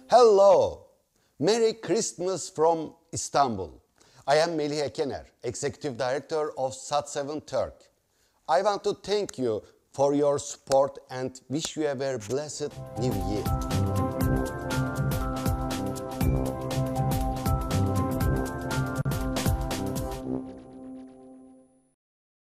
Hello! Merry Christmas from Istanbul. I am Melih Ekener, Executive Director of SAT-7 TÜRK. I want to thank you for your support and wish you a very blessed New Year.